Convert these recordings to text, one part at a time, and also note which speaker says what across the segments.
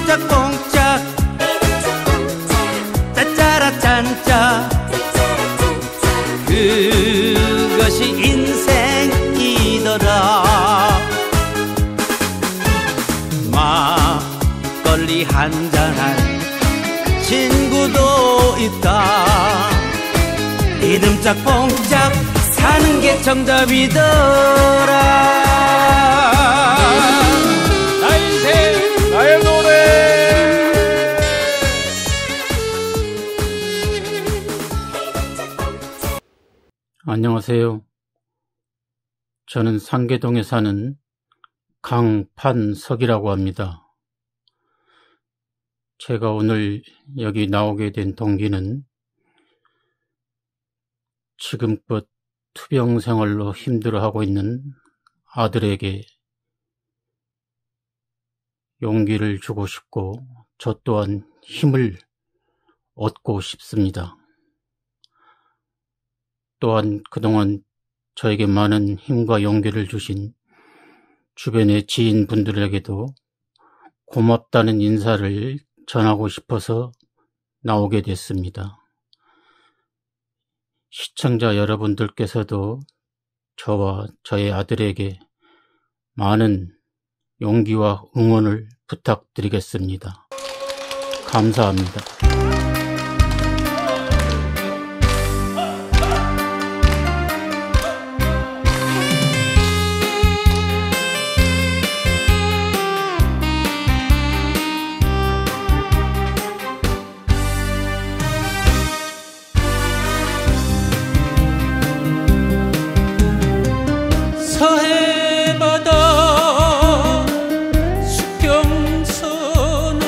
Speaker 1: 뽕짝뽕짝 짜짜라 짠짜 그것이 인생이더라. 막걸리 한잔할 친구도 있다. 이듬짝뽕짝 사는 게 정답이더라.
Speaker 2: 나의 인생 나의 노래.
Speaker 3: 안녕하세요. 저는 상계동에 사는 강판석이라고 합니다. 제가 오늘 여기 나오게 된 동기는 지금껏 투병 생활로 힘들어하고 있는 아들에게 용기를 주고 싶고 저 또한 힘을 얻고 싶습니다. 또한 그동안 저에게 많은 힘과 용기를 주신 주변의 지인분들에게도 고맙다는 인사를 전하고 싶어서 나오게 됐습니다. 시청자 여러분들께서도 저와 저의 아들에게 많은 용기와 응원을 부탁드리겠습니다. 감사합니다.
Speaker 1: 서해바다 수평선아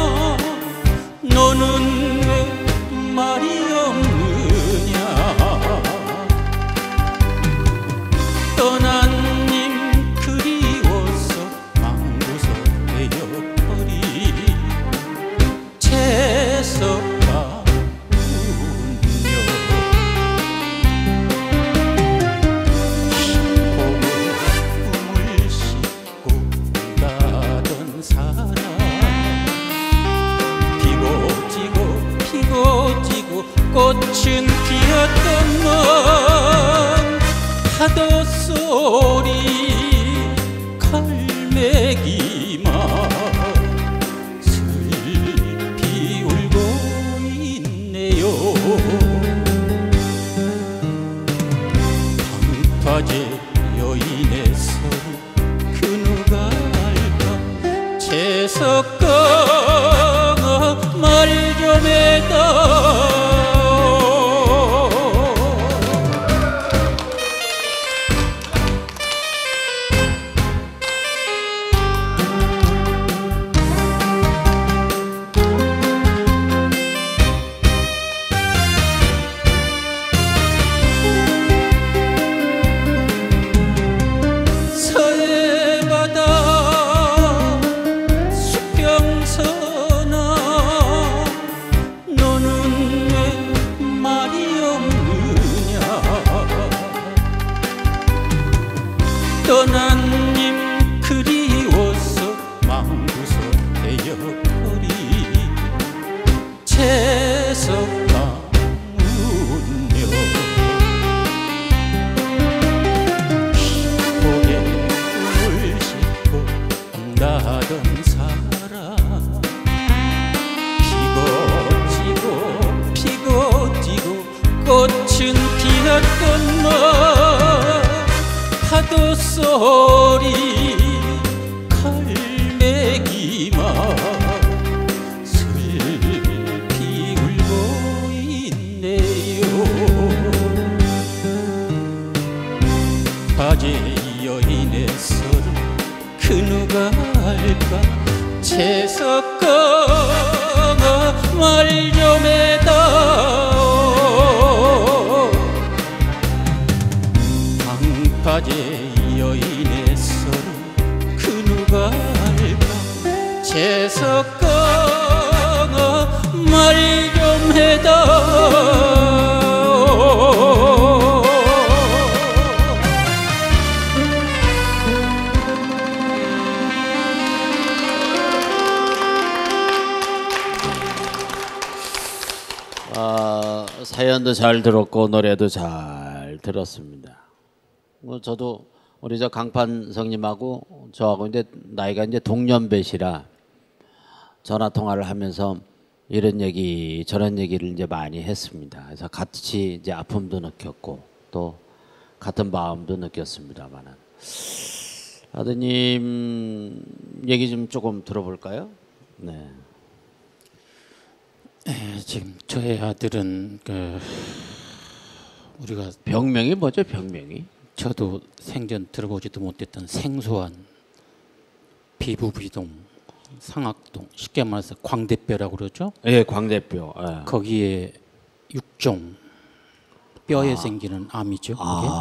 Speaker 1: 너는 왜 말이 없느냐. 떠난 님 그리워서 망구서 되어버린 채석가 운명. 꽃은 피었던 먼 파도 소리 갈매기만 슬피 울고 있네요. 방파제 여인의 서루 그 누가 알까. 채석가 말 좀 해다. 떠난 님 그리워서 망구서 되어버린 채석가 운명. 피폭에 꿈을 싣고 나던 사람 피고 지고 꽃은 피었던 너 파도 소리 갈매기만 슬피 울고 있네요. 바제 여인의 서루 그 누가 알까. 채석가 말 좀 해다오. 방파제 여인의 서루 그 누가 알까. 채석가 말 좀 해다오.
Speaker 4: 사연도 잘 들었고 노래도 잘 들었습니다. 뭐 저도 우리 저 강판성님하고 저하고 이제 나이가 이제 동년배시라 전화 통화를 하면서 이런 얘기 저런 얘기를 이제 많이 했습니다. 그래서 같이 이제 아픔도 느꼈고 또 같은 마음도 느꼈습니다만은 아드님 얘기 좀 조금 들어볼까요? 네.
Speaker 3: 지금 저의 아들은 우리가
Speaker 4: 병명이 뭐죠? 병명이?
Speaker 3: 저도 생전 들어보지도 못했던 생소한 비부비동, 상악동, 쉽게 말해서 광대뼈라고 그러죠.
Speaker 4: 예, 광대뼈. 예.
Speaker 3: 거기에 육종 뼈에 생기는 암이죠.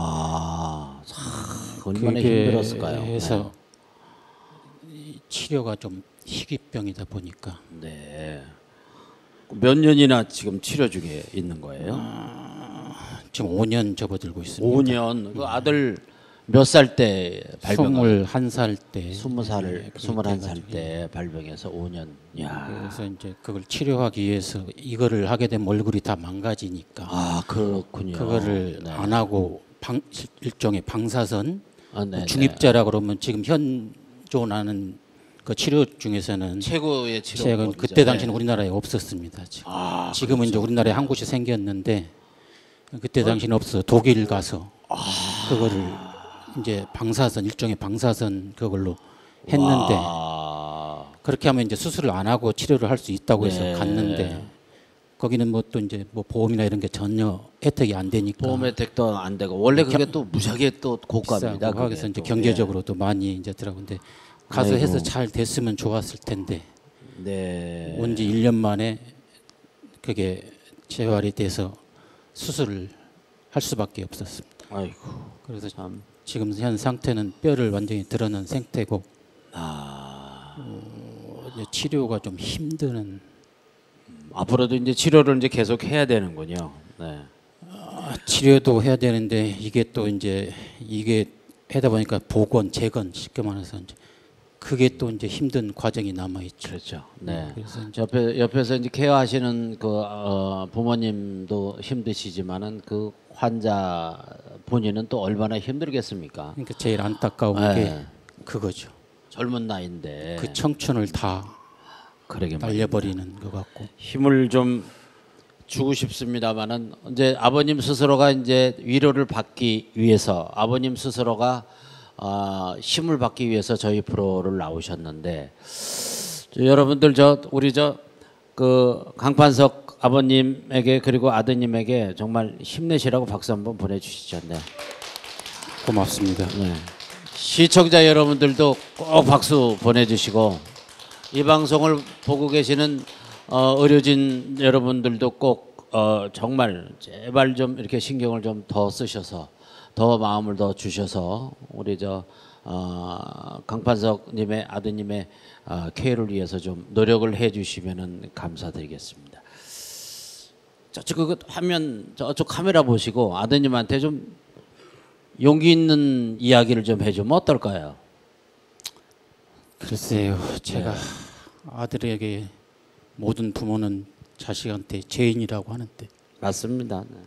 Speaker 4: 얼마나 힘들었을까요?
Speaker 3: 해서 이 치료가 좀 희귀병이다 보니까
Speaker 4: 네. 몇 년이나 지금 치료 중에 있는 거예요?
Speaker 3: 지금 5년 접어들고 있습니다.
Speaker 4: 5년. 그 아들 몇 살 때 발병?
Speaker 3: 21살 때
Speaker 4: 20살,
Speaker 3: 그렇게
Speaker 4: 21살
Speaker 3: 돼가지고.
Speaker 4: 때 발병해서 5년. 야.
Speaker 3: 그래서 이제 그걸 치료하기 위해서 이거를 하게 되면 얼굴이 다 망가지니까
Speaker 4: 아, 그렇군요.
Speaker 3: 그거를
Speaker 4: 네.
Speaker 3: 안 하고 일종의 방사선
Speaker 4: 네,
Speaker 3: 중입자라 그러면 지금 현존하는 그 치료 중에서는
Speaker 4: 최고의 치료.
Speaker 3: 최근 그때 당시는 우리나라에 없었습니다. 지금은 이제 우리나라에 한 곳이 생겼는데 그때 당시는 없어서 독일 가서 그거를 이제 방사선 일종의 방사선 그걸로 했는데 그렇게 하면 이제 수술을 안 하고 치료를 할 수 있다고 해서
Speaker 4: 네.
Speaker 3: 갔는데 거기는 뭐 또 이제 뭐 보험이나 이런 게 전혀 혜택이 안 되니까
Speaker 4: 보험 혜택도 안 되고 원래 그게 또 무지하게 또 고가입니다.
Speaker 3: 비싸고 그래서 이제
Speaker 4: 또.
Speaker 3: 경제적으로도 많이 이제 들어가는데 가서
Speaker 4: 아이고.
Speaker 3: 해서 잘 됐으면 좋았을 텐데
Speaker 4: 네.
Speaker 3: 온 지 1년 만에 그게 재활이 돼서 수술을 할 수밖에 없었습니다.
Speaker 4: 아이고.
Speaker 3: 그래서
Speaker 4: 참.
Speaker 3: 지금 현 상태는 뼈를 완전히 드러낸 상태고 이제 치료가 좀 힘드는
Speaker 4: 앞으로도 이제 치료를 이제 계속 해야 되는군요. 네.
Speaker 3: 치료도 해야 되는데 이게 또 이제 이게 하다 보니까 복원, 재건 쉽게 말해서 이제 그게 또 이제 힘든 과정이 남아 있죠.
Speaker 4: 그렇죠. 네.
Speaker 3: 그래서 이제
Speaker 4: 옆에서 이제 케어하시는 그 부모님도 힘드시지만은 그 환자 본인은 또 얼마나 힘들겠습니까?
Speaker 3: 그러니까 제일 안타까운
Speaker 4: 네.
Speaker 3: 게 그거죠.
Speaker 4: 젊은 나이인데
Speaker 3: 그 청춘을 다
Speaker 4: 그러게 말입니다.
Speaker 3: 날려버리는 것 같고
Speaker 4: 힘을 좀 주고 싶습니다만은 이제 아버님 스스로가 이제 위로를 받기 위해서 아버님 스스로가 힘을 받기 위해서 저희 프로를 나오셨는데 여러분들 우리 그 강판석 아버님에게 그리고 아드님에게 정말 힘내시라고 박수 한번 보내주시죠. 네.
Speaker 3: 고맙습니다.
Speaker 4: 네. 시청자 여러분들도 꼭 박수 보내주시고 이 방송을 보고 계시는 의료진 여러분들도 꼭 정말 제발 좀 이렇게 신경을 좀 더 쓰셔서 더 마음을 더 주셔서 우리 강판석님의 아드님의 케어를 위해서 좀 노력을 해주시면은 감사드리겠습니다. 저쪽 그 화면 저쪽 카메라 보시고 아드님한테 좀 용기 있는 이야기를 좀 해주면 어떨까요?
Speaker 3: 글쎄요, 제가 아들에게 모든 부모는 자식한테 죄인이라고 하는데
Speaker 4: 맞습니다. 네.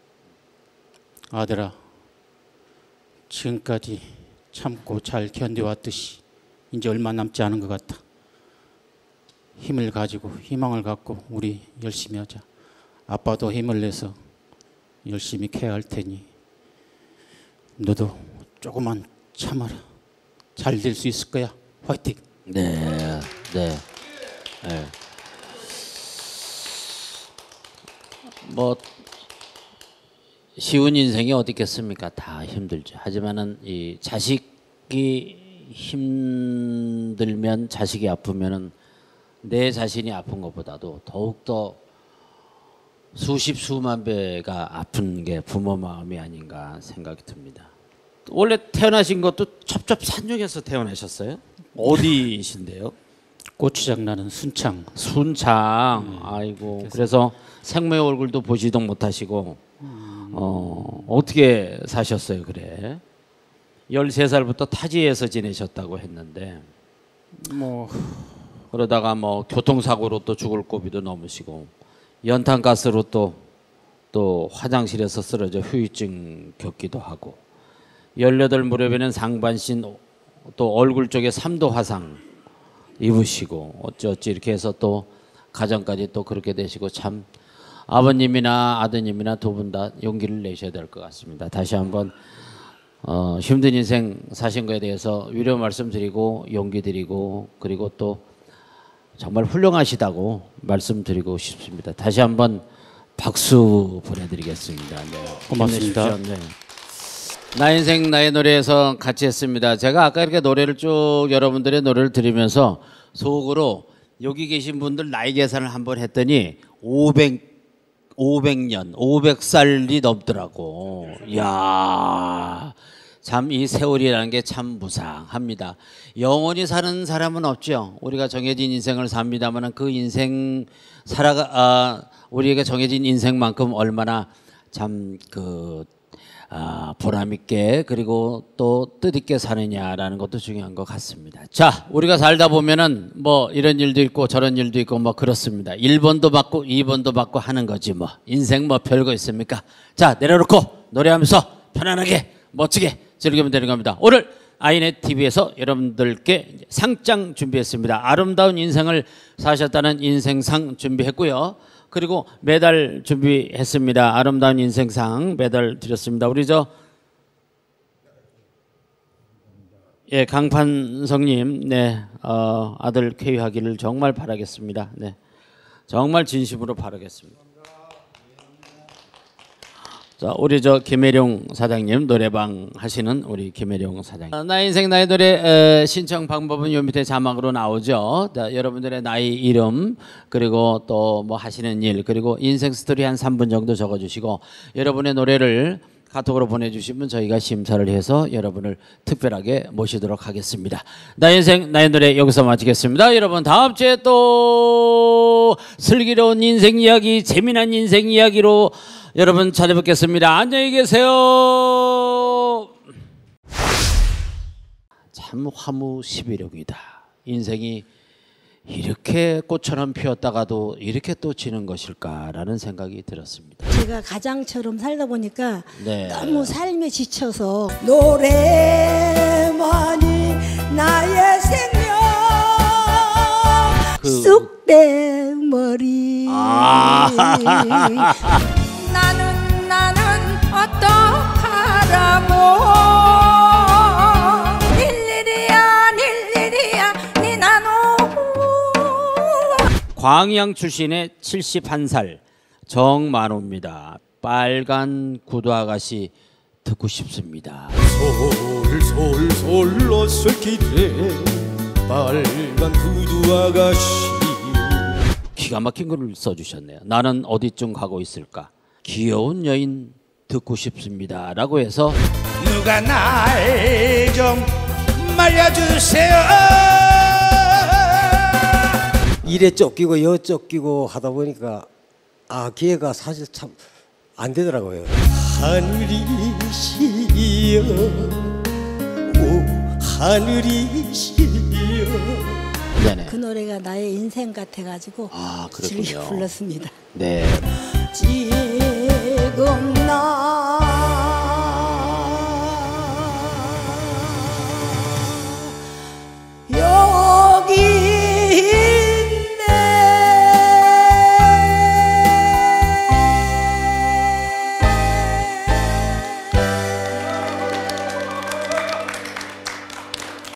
Speaker 3: 아들아, 지금까지 참고 잘 견뎌왔듯이 이제 얼마 남지 않은 것 같다. 힘을 가지고 희망을 갖고 우리 열심히 하자. 아빠도 힘을 내서 열심히 케어할 테니 너도 조금만 참아라. 잘 될 수 있을 거야. 화이팅.
Speaker 4: 네, 네, 네. 뭐 쉬운 인생이 어디 있겠습니까? 다 힘들죠. 하지만은 이 자식이 힘들면 자식이 아프면은 내 자신이 아픈 것보다도 더욱 더 수십 수만 배가 아픈 게 부모 마음이 아닌가 생각이 듭니다. 원래 태어나신 것도 첩첩산중에서 태어나셨어요? 어디신데요?
Speaker 3: 고추장 나는 순창.
Speaker 4: 순창. 아이고. 그래서 생모의 얼굴도 보지도 못하시고 어떻게 사셨어요? 그래. 13살부터 타지에서 지내셨다고 했는데
Speaker 3: 뭐
Speaker 4: 그러다가 뭐 교통사고로 또 죽을 고비도 넘으시고 연탄가스로 또 또 화장실에서 쓰러져 후유증 겪기도 하고 18 무렵에는 상반신 또 얼굴 쪽에 3도 화상 입으시고 어찌어찌 이렇게 해서 또 가정까지 또 그렇게 되시고 참 아버님이나 아드님이나 두 분 다 용기를 내셔야 될 것 같습니다. 다시 한번 힘든 인생 사신 거에 대해서 위로 말씀드리고 용기 드리고 그리고 또 정말 훌륭하시다고 말씀드리고 싶습니다. 다시 한번 박수 보내드리겠습니다. 네.
Speaker 3: 고맙습니다.
Speaker 4: 네. 나 인생 나의 노래에서 같이 했습니다. 제가 아까 이렇게 노래를 쭉 여러분들의 노래를 들으면서 속으로 여기 계신 분들 나이 계산을 한번 했더니 500년, 500살이 넘더라고. 이야, 참 이 세월이라는 게 참 무상합니다. 영원히 사는 사람은 없죠. 우리가 정해진 인생을 삽니다만 그 인생 우리에게 정해진 인생만큼 얼마나 참 보람 있게 그리고 또 뜻있게 사느냐라는 것도 중요한 것 같습니다. 자, 우리가 살다 보면은 뭐 이런 일도 있고 저런 일도 있고 뭐 그렇습니다. 1번도 받고 2번도 받고 하는 거지 뭐. 인생 뭐 별거 있습니까? 자, 내려놓고 노래하면서 편안하게 멋지게 즐기면 되는 겁니다. 오늘 아이넷 TV에서 여러분들께 상장 준비했습니다. 아름다운 인생을 사셨다는 인생상 준비했고요. 그리고 메달 준비했습니다. 아름다운 인생상 메달 드렸습니다. 우리 강판성님, 네, 아들 쾌유하기를 정말 바라겠습니다. 네, 정말 진심으로 바라겠습니다. 자, 우리 김혜룡 사장님 노래방 하시는 우리 김혜룡 사장님. 나 인생 나의 노래 신청 방법은 요 밑에 자막으로 나오죠. 자, 여러분들의 나이, 이름 그리고 또 뭐 하시는 일 그리고 인생 스토리 한 3분 정도 적어주시고 여러분의 노래를 카톡으로 보내주시면 저희가 심사를 해서 여러분을 특별하게 모시도록 하겠습니다. 나 인생 나의 노래 여기서 마치겠습니다. 여러분 다음 주에 또 슬기로운 인생 이야기 재미난 인생 이야기로 여러분 찾아뵙겠습니다. 안녕히 계세요. 참 화무시비력이다. 인생이 이렇게 꽃처럼 피었다가도 이렇게 또 지는 것일까라는 생각이 들었습니다.
Speaker 5: 제가 가장처럼 살다 보니까
Speaker 4: 네.
Speaker 5: 너무 삶에 지쳐서 노래만이 나의 생명 쑥대머리 나는 어떡하라고 일일이야 니 나노.
Speaker 4: 광양 출신의 71살 정만호입니다. 빨간 구두 아가씨 듣고 싶습니다.
Speaker 1: 솔솔솔 어설키대 빨간 구두 아가씨.
Speaker 4: 기가 막힌 글을 써주셨네요. 나는 어디쯤 가고 있을까? 귀여운 여인 듣고 싶습니다 라고 해서
Speaker 1: 누가 날 좀 말려주세요.
Speaker 6: 일에 쫓기고 여 쫓기고 하다 보니까 기회가 사실 참 안 되더라고요.
Speaker 1: 하늘이 시여 오 하늘이 시여.
Speaker 4: 네네.
Speaker 5: 그 노래가 나의 인생 같아가지고 즐겨
Speaker 4: 그렇군요.
Speaker 5: 불렀습니다.
Speaker 4: 네.
Speaker 5: 지금 나